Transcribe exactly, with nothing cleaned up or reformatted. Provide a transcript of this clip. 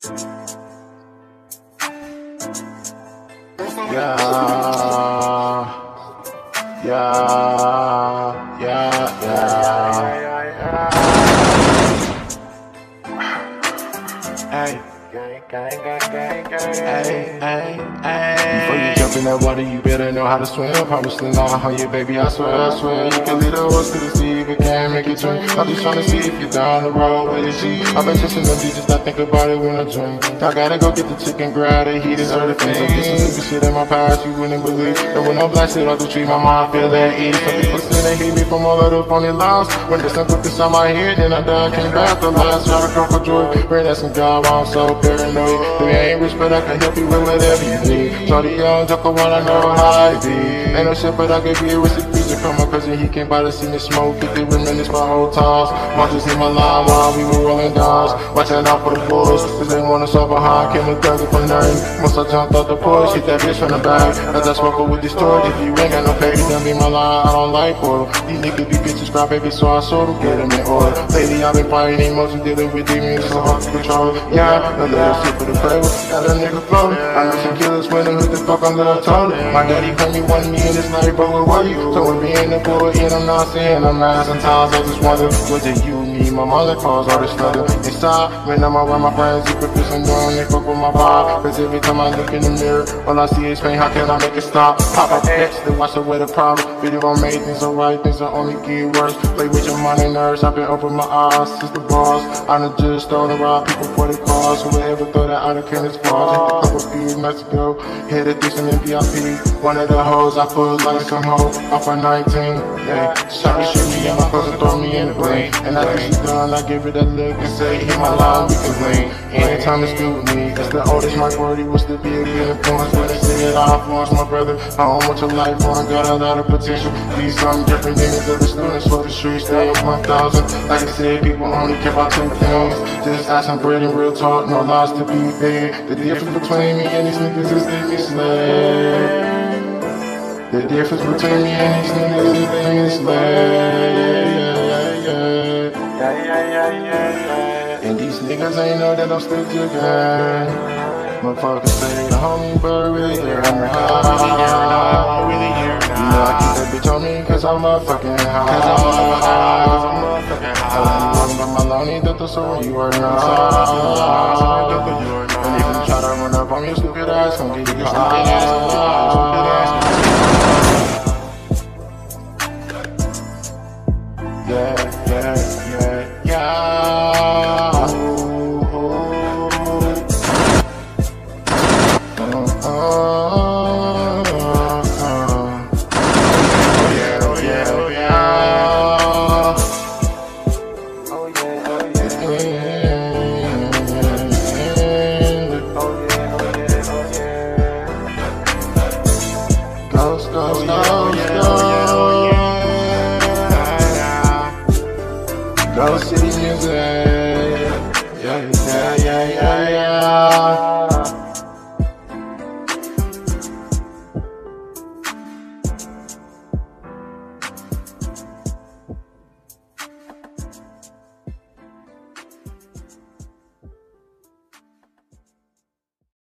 Yeah, yeah, yeah, yeah. Hey. Hey, hey, hey. Before you jump in that water, you better know how to swim. Promising not on you, baby, I swear, I swear. You can lead the horse to the sea if it can't make it drink. I'm just trying to see if you're down the road with the G. I've been chasing them beaches, I think about it when I drink. I gotta go get the chicken, grab the heat, it's other things. I did some stupid shit in my past, you wouldn't believe. And when I'm blasted off the tree, my mind feel at ease. Some people say they hate me from all of the funny lines. When the sun put this on my head, then I died, came back the last. Try to come for joy, pray that's some God, I'm so paranoid. Baby, I ain't rich, but I can help you with whatever you need. Shorty young, talk one, I know how I be. Ain't no shit, but I could be a recipe from my cousin. He came by to see me smoke. If they reminisce my old times. Marches in my line while we were rolling dimes. Watching out for the boys, cause they want us all behind. Came with thirty for nothing. Once I jumped out the porch, hit that bitch from the back. As I smoke with this torch, if you ain't got no pay, then be my line. I don't like portal. These niggas be bitches cry, baby, so I sort of get them in order. Lately, I've been fighting emotions, dealing with demons, so hard to control. Yeah, no little shit for the play with. Got a nigga floating. I know some killers when they hood the fuck under the toilet. My daddy claimed he wanted me in this life, but where were you? So with being the boy, and I'm not saying I'm mad. Sometimes I just wonder, what did you need? My mother calls all this stutter. Inside, when I'm around my friends, you put this and doing, they fuck with my vibe. Cause every time I look in the mirror, all I see is pain, how can I make it stop? Pop up next, they watch away the problem. Video on made things alright, things are only get worse. Play with your mind and nerves, I've been open my eyes since the bars. I done just thrown around people for the cars. Who would ever throw that out of Kenneth's bars? Just a couple few nights ago, headed through some M V I P. One of the hoes I put like some hoe off for nineteen. Yeah, shot me, shoot me, and my clothes and throw me in the blame. And after she's done, I give it a look and say, hit my line, we can blame. Anytime it's good with me, it's the oldest Mike Word, was to be a good influence. When they say it, I influence my brother. I don't want your life on, got a lot of potential. These some different niggas of the students for the streets, stay up one thousand. Like I said, people only care about two things. Just asking bread and real talk, no lies to be fed. The difference between me and these niggas is they misled. The difference between me and these niggas is they misled. Yeah, yeah, yeah, yeah, yeah. And these niggas ain't know that I'm still jigging. Motherfuckers say the homie, but really here I'm high. Really here now. You know I keep that bitch on me cause I'm motherfucking high. Cause I'm motherfucking high. Cause I'm motherfucking high. I'm my lonely, that's the story you are not.